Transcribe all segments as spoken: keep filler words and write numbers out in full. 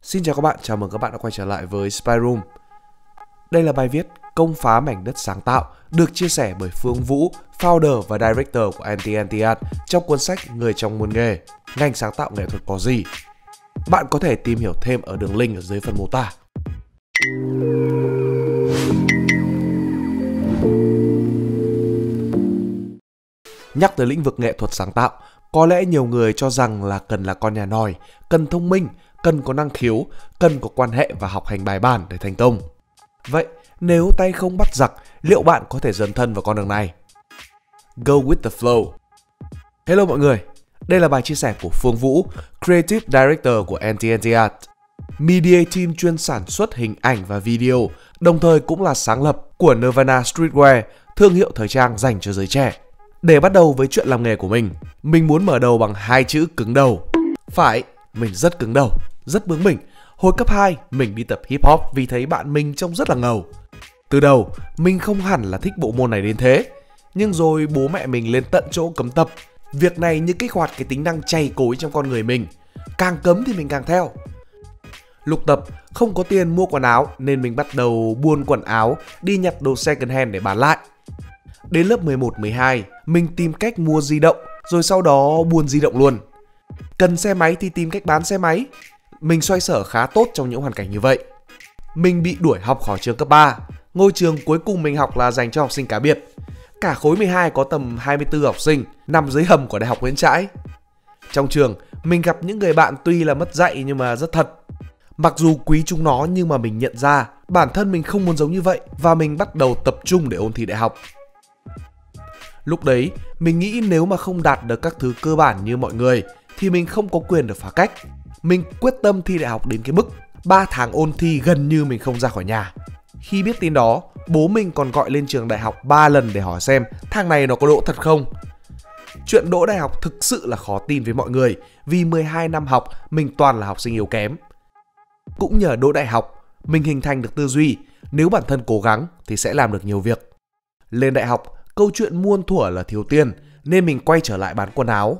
Xin chào các bạn, chào mừng các bạn đã quay trở lại với Spy Room. Đây là bài viết Công phá mảnh đất sáng tạo được chia sẻ bởi Phương Vũ, founder và director của Anti Anti Art trong cuốn sách Người trong muôn nghề, ngành sáng tạo nghệ thuật có gì. Bạn có thể tìm hiểu thêm ở đường link ở dưới phần mô tả. Nhắc tới lĩnh vực nghệ thuật sáng tạo, có lẽ nhiều người cho rằng là cần là con nhà nòi, cần thông minh, cần có năng khiếu, cần có quan hệ và học hành bài bản để thành công. Vậy, nếu tay không bắt giặc, liệu bạn có thể dấn thân vào con đường này? Go with the flow. Hello mọi người, đây là bài chia sẻ của Phương Vũ, Creative Director của Anti Anti Art, media team chuyên sản xuất hình ảnh và video, đồng thời cũng là sáng lập của Nirvana Streetwear, thương hiệu thời trang dành cho giới trẻ. Để bắt đầu với chuyện làm nghề của mình, mình muốn mở đầu bằng hai chữ cứng đầu. Phải, mình rất cứng đầu, rất bướng bỉnh. Hồi cấp hai, mình đi tập hip hop vì thấy bạn mình trông rất là ngầu. Từ đầu, mình không hẳn là thích bộ môn này đến thế. Nhưng rồi bố mẹ mình lên tận chỗ cấm tập. Việc này như kích hoạt cái tính năng chay cối trong con người mình. Càng cấm thì mình càng theo. Lúc tập, không có tiền mua quần áo nên mình bắt đầu buôn quần áo, đi nhặt đồ second hand để bán lại. Đến lớp mười một mười hai, mình tìm cách mua di động, rồi sau đó buôn di động luôn. Cần xe máy thì tìm cách bán xe máy. Mình xoay sở khá tốt trong những hoàn cảnh như vậy. Mình bị đuổi học khỏi trường cấp ba. Ngôi trường cuối cùng mình học là dành cho học sinh cá biệt. Cả khối mười hai có tầm hai mươi tư học sinh, nằm dưới hầm của Đại học Nguyễn Trãi. Trong trường, mình gặp những người bạn tuy là mất dạy nhưng mà rất thật. Mặc dù quý chúng nó nhưng mà mình nhận ra bản thân mình không muốn giống như vậy và mình bắt đầu tập trung để ôn thi đại học. Lúc đấy, mình nghĩ nếu mà không đạt được các thứ cơ bản như mọi người thì mình không có quyền được phá cách. Mình quyết tâm thi đại học đến cái mức ba tháng ôn thi gần như mình không ra khỏi nhà. Khi biết tin đó, bố mình còn gọi lên trường đại học ba lần để hỏi xem thằng này nó có đỗ thật không. Chuyện đỗ đại học thực sự là khó tin với mọi người vì mười hai năm học mình toàn là học sinh yếu kém. Cũng nhờ đỗ đại học, mình hình thành được tư duy nếu bản thân cố gắng thì sẽ làm được nhiều việc. Lên đại học, câu chuyện muôn thuở là thiếu tiền nên mình quay trở lại bán quần áo.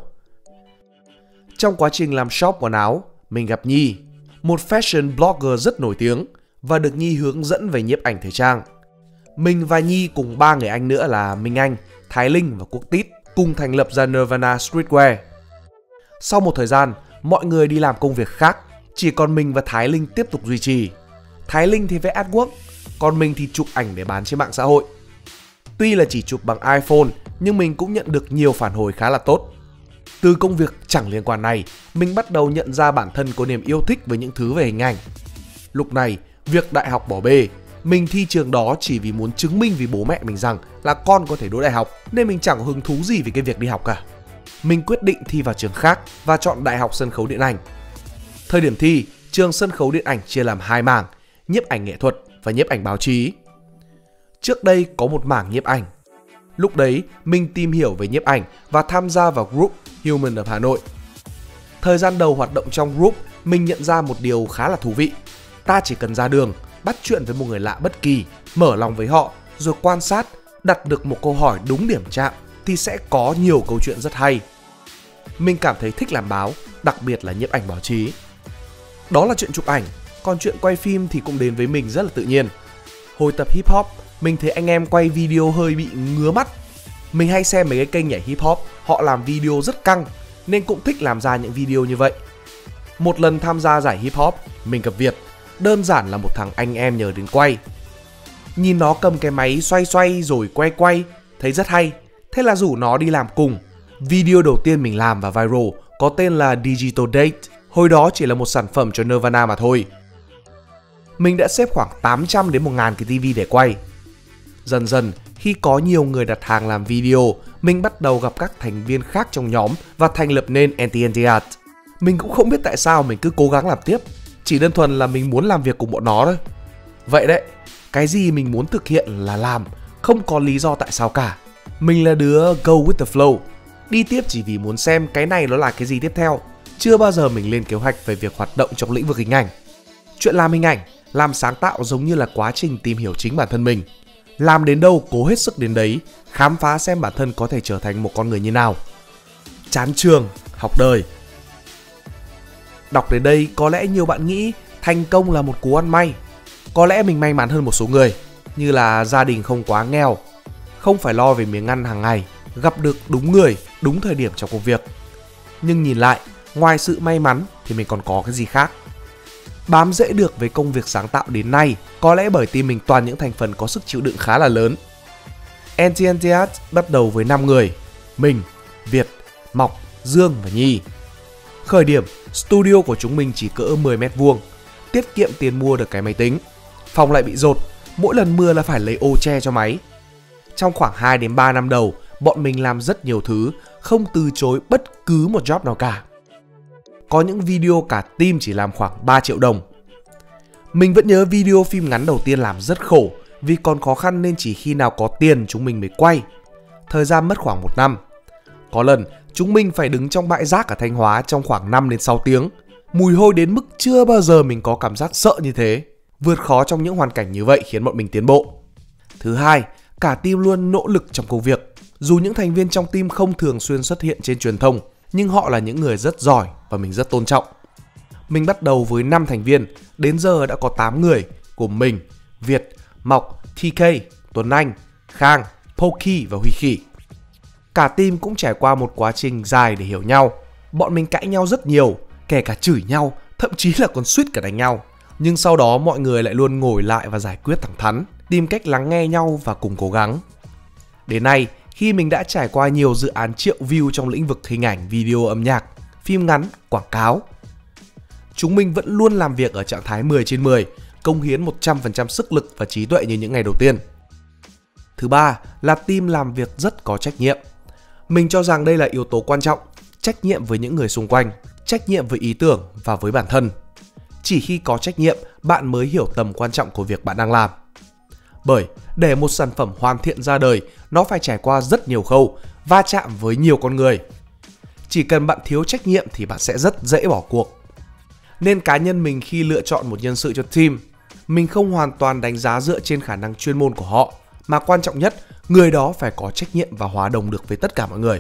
Trong quá trình làm shop quần áo, mình gặp Nhi, một fashion blogger rất nổi tiếng và được Nhi hướng dẫn về nhiếp ảnh thời trang. Mình và Nhi cùng ba người anh nữa là Minh Anh, Thái Linh và Quốc Tít cùng thành lập ra Nirvana Streetwear. Sau một thời gian, mọi người đi làm công việc khác, chỉ còn mình và Thái Linh tiếp tục duy trì. Thái Linh thì vẽ artwork, còn mình thì chụp ảnh để bán trên mạng xã hội. Tuy là chỉ chụp bằng iPhone, nhưng mình cũng nhận được nhiều phản hồi khá là tốt. Từ công việc chẳng liên quan này, mình bắt đầu nhận ra bản thân có niềm yêu thích với những thứ về hình ảnh. Lúc này, việc đại học bỏ bê. Mình thi trường đó chỉ vì muốn chứng minh với bố mẹ mình rằng là con có thể đỗ đại học, nên mình chẳng có hứng thú gì về cái việc đi học cả. Mình quyết định thi vào trường khác và chọn Đại học Sân khấu Điện ảnh. Thời điểm thi, trường Sân khấu Điện ảnh chia làm hai mảng, nhiếp ảnh nghệ thuật và nhiếp ảnh báo chí. Trước đây có một mảng nhiếp ảnh. Lúc đấy, mình tìm hiểu về nhiếp ảnh và tham gia vào group Human ở Hà Nội. Thời gian đầu hoạt động trong group, mình nhận ra một điều khá là thú vị. Ta chỉ cần ra đường, bắt chuyện với một người lạ bất kỳ, mở lòng với họ, rồi quan sát, đặt được một câu hỏi đúng điểm chạm thì sẽ có nhiều câu chuyện rất hay. Mình cảm thấy thích làm báo, đặc biệt là nhiếp ảnh báo chí. Đó là chuyện chụp ảnh, còn chuyện quay phim thì cũng đến với mình rất là tự nhiên. Hồi tập hip hop, mình thấy anh em quay video hơi bị ngứa mắt. Mình hay xem mấy cái kênh nhảy hip hop, họ làm video rất căng nên cũng thích làm ra những video như vậy. Một lần tham gia giải hip hop, mình gặp Việt, đơn giản là một thằng anh em nhờ đến quay. Nhìn nó cầm cái máy xoay xoay rồi quay quay, thấy rất hay, thế là rủ nó đi làm cùng. Video đầu tiên mình làm và viral có tên là Digital Date, hồi đó chỉ là một sản phẩm cho Nirvana mà thôi. Mình đã xếp khoảng tám trăm đến một nghìn cái tivi để quay. Dần dần, khi có nhiều người đặt hàng làm video, mình bắt đầu gặp các thành viên khác trong nhóm và thành lập nên Anti Anti Art. Mình cũng không biết tại sao mình cứ cố gắng làm tiếp, chỉ đơn thuần là mình muốn làm việc cùng bọn nó thôi. Vậy đấy, cái gì mình muốn thực hiện là làm, không có lý do tại sao cả. Mình là đứa go with the flow, đi tiếp chỉ vì muốn xem cái này nó là cái gì tiếp theo. Chưa bao giờ mình lên kế hoạch về việc hoạt động trong lĩnh vực hình ảnh. Chuyện làm hình ảnh, làm sáng tạo giống như là quá trình tìm hiểu chính bản thân mình. Làm đến đâu cố hết sức đến đấy, khám phá xem bản thân có thể trở thành một con người như nào. Chán trường, học đời. Đọc đến đây có lẽ nhiều bạn nghĩ Thành công là một cú ăn may. Có lẽ mình may mắn hơn một số người, như là gia đình không quá nghèo, không phải lo về miếng ăn hàng ngày, gặp được đúng người, đúng thời điểm trong công việc. Nhưng nhìn lại, ngoài sự may mắn thì mình còn có cái gì khác. Bám rễ được với công việc sáng tạo đến nay có lẽ bởi team mình toàn những thành phần có sức chịu đựng khá là lớn. Entientiat bắt đầu với năm người: mình, Việt, Mọc, Dương và Nhi. Khởi điểm, studio của chúng mình chỉ cỡ mười mét vuông, tiết kiệm tiền mua được cái máy tính. Phòng lại bị dột, mỗi lần mưa là phải lấy ô che cho máy. Trong khoảng hai đến ba năm đầu, bọn mình làm rất nhiều thứ, không từ chối bất cứ một job nào cả. Có những video cả team chỉ làm khoảng ba triệu đồng. Mình vẫn nhớ video phim ngắn đầu tiên làm rất khổ, vì còn khó khăn nên chỉ khi nào có tiền chúng mình mới quay. Thời gian mất khoảng một năm. Có lần chúng mình phải đứng trong bãi rác ở Thanh Hóa trong khoảng năm đến sáu tiếng. Mùi hôi đến mức chưa bao giờ mình có cảm giác sợ như thế. Vượt khó trong những hoàn cảnh như vậy khiến bọn mình tiến bộ. Thứ hai, cả team luôn nỗ lực trong công việc. Dù những thành viên trong team không thường xuyên xuất hiện trên truyền thông, nhưng họ là những người rất giỏi và mình rất tôn trọng. Mình bắt đầu với năm thành viên, đến giờ đã có tám người, gồm mình, Việt, Mọc, tê ca, Tuấn Anh, Khang, Poki và Huy Khỉ. Cả team cũng trải qua một quá trình dài để hiểu nhau. Bọn mình cãi nhau rất nhiều, kể cả chửi nhau, thậm chí là còn suýt cả đánh nhau. Nhưng sau đó mọi người lại luôn ngồi lại và giải quyết thẳng thắn, tìm cách lắng nghe nhau và cùng cố gắng. Đến nay, khi mình đã trải qua nhiều dự án triệu view trong lĩnh vực hình ảnh, video, âm nhạc, phim ngắn, quảng cáo, chúng mình vẫn luôn làm việc ở trạng thái mười trên mười, cống hiến một trăm phần trăm sức lực và trí tuệ như những ngày đầu tiên. Thứ ba là team làm việc rất có trách nhiệm. Mình cho rằng đây là yếu tố quan trọng, trách nhiệm với những người xung quanh, trách nhiệm với ý tưởng và với bản thân. Chỉ khi có trách nhiệm, bạn mới hiểu tầm quan trọng của việc bạn đang làm. Bởi để một sản phẩm hoàn thiện ra đời, nó phải trải qua rất nhiều khâu, va chạm với nhiều con người. Chỉ cần bạn thiếu trách nhiệm thì bạn sẽ rất dễ bỏ cuộc. Nên cá nhân mình khi lựa chọn một nhân sự cho team, mình không hoàn toàn đánh giá dựa trên khả năng chuyên môn của họ, mà quan trọng nhất, người đó phải có trách nhiệm và hòa đồng được với tất cả mọi người.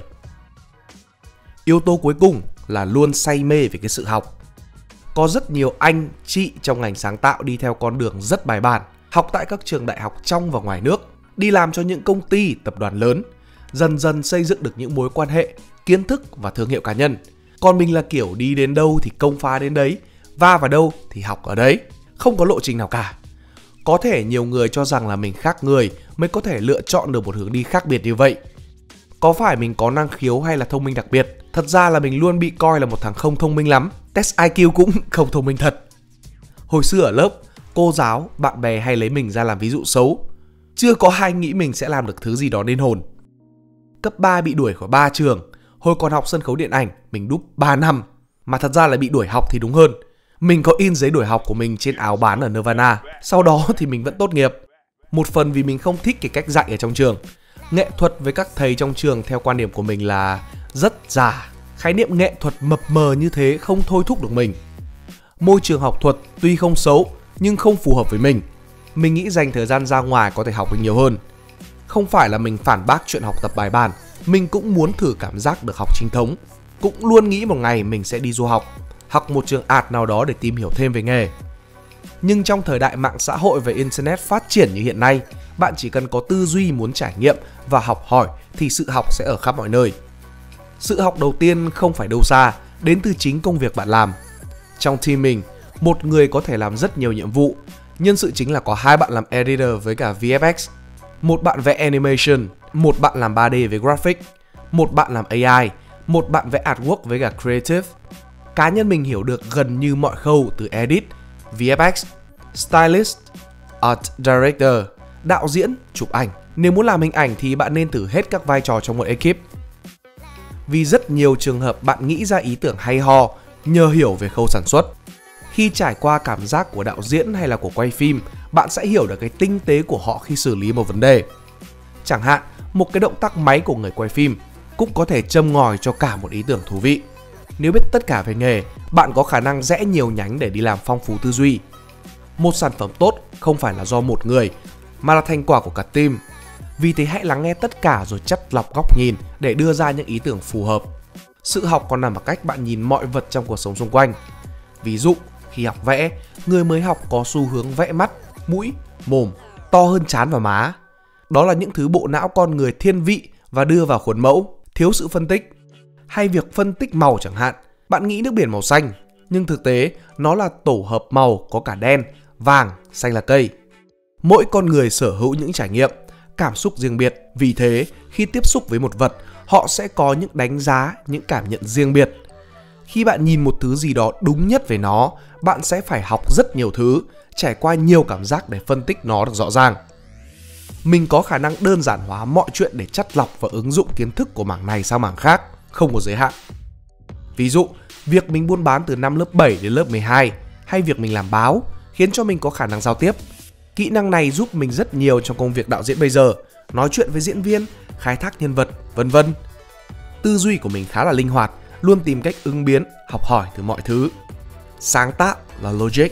Yếu tố cuối cùng là luôn say mê về cái sự học. Có rất nhiều anh, chị trong ngành sáng tạo đi theo con đường rất bài bản, học tại các trường đại học trong và ngoài nước, đi làm cho những công ty, tập đoàn lớn, dần dần xây dựng được những mối quan hệ, kiến thức và thương hiệu cá nhân. Còn mình là kiểu đi đến đâu thì công phá đến đấy, va vào đâu thì học ở đấy, không có lộ trình nào cả. Có thể nhiều người cho rằng là mình khác người mới có thể lựa chọn được một hướng đi khác biệt như vậy. Có phải mình có năng khiếu hay là thông minh đặc biệt? Thật ra là mình luôn bị coi là một thằng không thông minh lắm. Test i kiu cũng không thông minh thật. Hồi xưa ở lớp, cô giáo, bạn bè hay lấy mình ra làm ví dụ xấu. Chưa có ai nghĩ mình sẽ làm được thứ gì đó nên hồn. Cấp ba bị đuổi khỏi ba trường. Hồi còn học sân khấu điện ảnh, mình đúp ba năm. Mà thật ra là bị đuổi học thì đúng hơn. Mình có in giấy đuổi học của mình trên áo bán ở Nirvana. Sau đó thì mình vẫn tốt nghiệp. Một phần vì mình không thích cái cách dạy ở trong trường. Nghệ thuật với các thầy trong trường theo quan điểm của mình là rất giả. Khái niệm nghệ thuật mập mờ như thế không thôi thúc được mình. Môi trường học thuật tuy không xấu nhưng không phù hợp với mình. Mình nghĩ dành thời gian ra ngoài có thể học được nhiều hơn. Không phải là mình phản bác chuyện học tập bài bản, mình cũng muốn thử cảm giác được học chính thống. Cũng luôn nghĩ một ngày mình sẽ đi du học, học một trường art nào đó để tìm hiểu thêm về nghề. Nhưng trong thời đại mạng xã hội và internet phát triển như hiện nay, bạn chỉ cần có tư duy muốn trải nghiệm và học hỏi thì sự học sẽ ở khắp mọi nơi. Sự học đầu tiên không phải đâu xa, đến từ chính công việc bạn làm. Trong team mình, một người có thể làm rất nhiều nhiệm vụ. Nhân sự chính là có hai bạn làm editor với cả vê ép ích, một bạn vẽ animation, một bạn làm ba D với graphic, một bạn làm a i, một bạn vẽ artwork với cả creative. Cá nhân mình hiểu được gần như mọi khâu từ edit, vê ép ích, stylist, art director, đạo diễn, chụp ảnh. Nếu muốn làm hình ảnh thì bạn nên thử hết các vai trò trong một ekip. Vì rất nhiều trường hợp bạn nghĩ ra ý tưởng hay ho nhờ hiểu về khâu sản xuất. Khi trải qua cảm giác của đạo diễn hay là của quay phim, bạn sẽ hiểu được cái tinh tế của họ khi xử lý một vấn đề. Chẳng hạn, một cái động tác máy của người quay phim cũng có thể châm ngòi cho cả một ý tưởng thú vị. Nếu biết tất cả về nghề, bạn có khả năng rẽ nhiều nhánh để đi làm phong phú tư duy. Một sản phẩm tốt không phải là do một người, mà là thành quả của cả team. Vì thế hãy lắng nghe tất cả rồi chắt lọc góc nhìn để đưa ra những ý tưởng phù hợp. Sự học còn nằm ở cách bạn nhìn mọi vật trong cuộc sống xung quanh. Ví dụ, khi học vẽ, người mới học có xu hướng vẽ mắt, mũi, mồm, to hơn trán và má. Đó là những thứ bộ não con người thiên vị và đưa vào khuôn mẫu, thiếu sự phân tích. Hay việc phân tích màu chẳng hạn, bạn nghĩ nước biển màu xanh, nhưng thực tế nó là tổ hợp màu có cả đen, vàng, xanh là cây. Mỗi con người sở hữu những trải nghiệm, cảm xúc riêng biệt, vì thế khi tiếp xúc với một vật, họ sẽ có những đánh giá, những cảm nhận riêng biệt. Khi bạn nhìn một thứ gì đó đúng nhất về nó, bạn sẽ phải học rất nhiều thứ, trải qua nhiều cảm giác để phân tích nó được rõ ràng. Mình có khả năng đơn giản hóa mọi chuyện để chắt lọc và ứng dụng kiến thức của mảng này sang mảng khác, không có giới hạn. Ví dụ, việc mình buôn bán từ năm lớp bảy đến lớp mười hai, hay việc mình làm báo, khiến cho mình có khả năng giao tiếp. Kỹ năng này giúp mình rất nhiều trong công việc đạo diễn bây giờ, nói chuyện với diễn viên, khai thác nhân vật, vân vân. Tư duy của mình khá là linh hoạt, luôn tìm cách ứng biến, học hỏi từ mọi thứ. Sáng tạo là logic.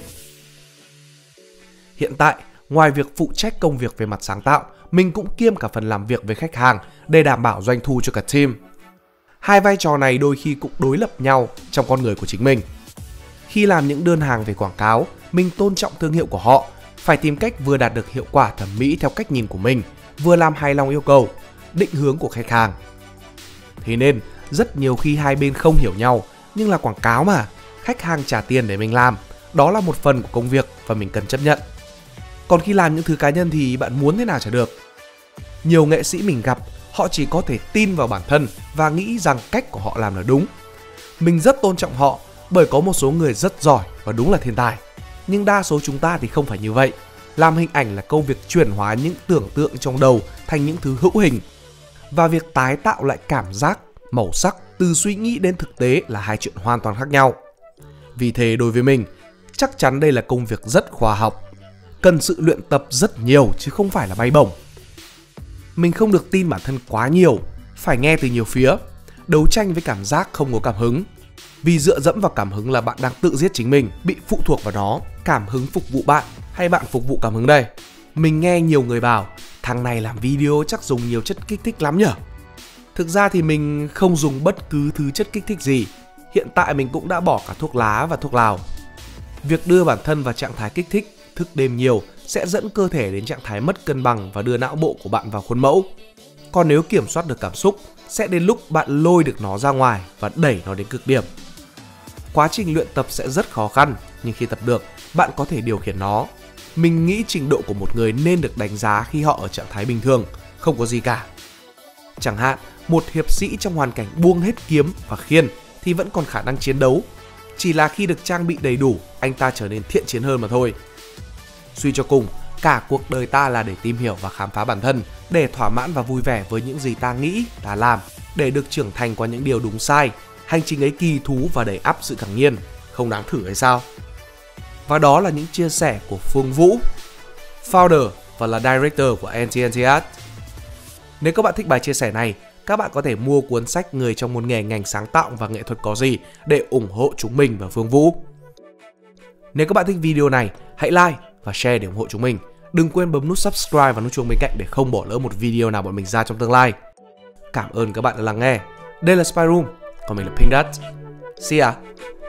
Hiện tại, ngoài việc phụ trách công việc về mặt sáng tạo, mình cũng kiêm cả phần làm việc với khách hàng để đảm bảo doanh thu cho cả team. Hai vai trò này đôi khi cũng đối lập nhau trong con người của chính mình. Khi làm những đơn hàng về quảng cáo, mình tôn trọng thương hiệu của họ, phải tìm cách vừa đạt được hiệu quả thẩm mỹ theo cách nhìn của mình, vừa làm hài lòng yêu cầu, định hướng của khách hàng. Thế nên, rất nhiều khi hai bên không hiểu nhau, nhưng là quảng cáo mà, khách hàng trả tiền để mình làm, đó là một phần của công việc và mình cần chấp nhận. Còn khi làm những thứ cá nhân thì bạn muốn thế nào chả được. Nhiều nghệ sĩ mình gặp, họ chỉ có thể tin vào bản thân và nghĩ rằng cách của họ làm là đúng. Mình rất tôn trọng họ, bởi có một số người rất giỏi và đúng là thiên tài. Nhưng đa số chúng ta thì không phải như vậy. Làm hình ảnh là công việc chuyển hóa những tưởng tượng trong đầu thành những thứ hữu hình. Và việc tái tạo lại cảm giác, màu sắc từ suy nghĩ đến thực tế là hai chuyện hoàn toàn khác nhau. Vì thế đối với mình, chắc chắn đây là công việc rất khoa học, cần sự luyện tập rất nhiều chứ không phải là bay bổng. Mình không được tin bản thân quá nhiều, phải nghe từ nhiều phía, đấu tranh với cảm giác không có cảm hứng. Vì dựa dẫm vào cảm hứng là bạn đang tự giết chính mình, bị phụ thuộc vào nó. Cảm hứng phục vụ bạn hay bạn phục vụ cảm hứng đây? Mình nghe nhiều người bảo thằng này làm video chắc dùng nhiều chất kích thích lắm nhở. Thực ra thì mình không dùng bất cứ thứ chất kích thích gì. Hiện tại mình cũng đã bỏ cả thuốc lá và thuốc lào. Việc đưa bản thân vào trạng thái kích thích, thức đêm nhiều sẽ dẫn cơ thể đến trạng thái mất cân bằng và đưa não bộ của bạn vào khuôn mẫu. Còn nếu kiểm soát được cảm xúc, sẽ đến lúc bạn lôi được nó ra ngoài và đẩy nó đến cực điểm. Quá trình luyện tập sẽ rất khó khăn, nhưng khi tập được, bạn có thể điều khiển nó. Mình nghĩ trình độ của một người nên được đánh giá khi họ ở trạng thái bình thường, không có gì cả. Chẳng hạn, một hiệp sĩ trong hoàn cảnh buông hết kiếm và khiên thì vẫn còn khả năng chiến đấu. Chỉ là khi được trang bị đầy đủ, anh ta trở nên thiện chiến hơn mà thôi. Suy cho cùng, cả cuộc đời ta là để tìm hiểu và khám phá bản thân, để thỏa mãn và vui vẻ với những gì ta nghĩ, ta làm, để được trưởng thành qua những điều đúng sai. Hành trình ấy kỳ thú và đầy ắp sự ngạc nhiên, không đáng thử hay sao? Và đó là những chia sẻ của Phương Vũ, founder và là director của en tê en tê Art. Nếu các bạn thích bài chia sẻ này, các bạn có thể mua cuốn sách Người trong một nghề ngành sáng tạo và nghệ thuật có gì để ủng hộ chúng mình và Phương Vũ. Nếu các bạn thích video này, hãy like và share để ủng hộ chúng mình. Đừng quên bấm nút subscribe và nút chuông bên cạnh để không bỏ lỡ một video nào bọn mình ra trong tương lai. Cảm ơn các bạn đã lắng nghe. Đây là Spy Room, còn mình là Pink Dot. See ya!